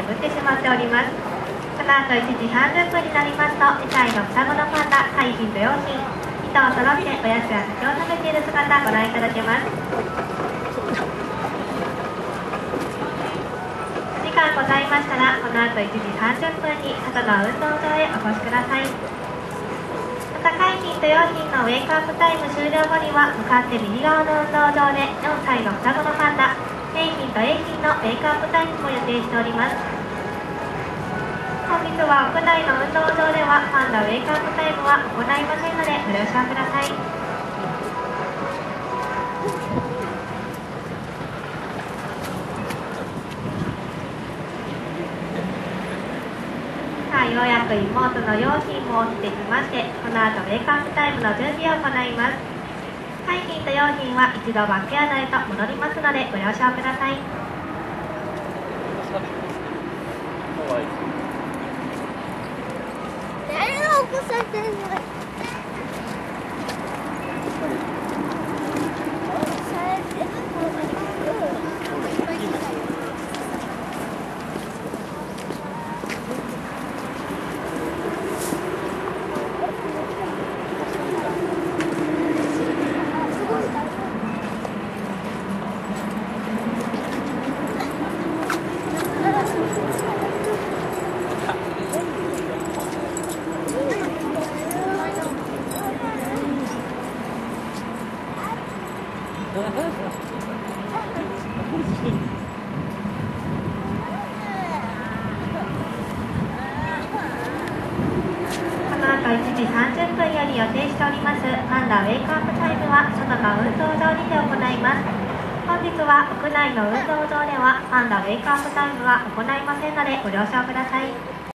眠ってしまっております。この後1時30分になりますと、2歳の双子のパンダ、海浜と陽浜、2頭揃っておやつや酒を食べている姿をご覧いただけます。お時間ございましたら、この後1時30分に外の運動場へお越しください。また海浜と陽浜のウェイクアップタイム終了後には、向かって右側の運動場で4歳の双子のパンダ、海浜と永浜のウェイクアップタイムも予定しております。本日は屋内の運動場ではパンダウェイクアップタイムは行いませんのでご了承ください。さあ、ようやく妹の陽浜も起きてきまして、この後ウェイクアップタイムの準備を行います。海浜と陽浜は一度バックヤードへと戻りますのでご了承ください。 起こされてるの。 1時30分より予定しておりますパンダウェイクアップタイムは外の運動場にて行います。本日は屋内の運動場ではパンダウェイクアップタイムは行いませんのでご了承ください。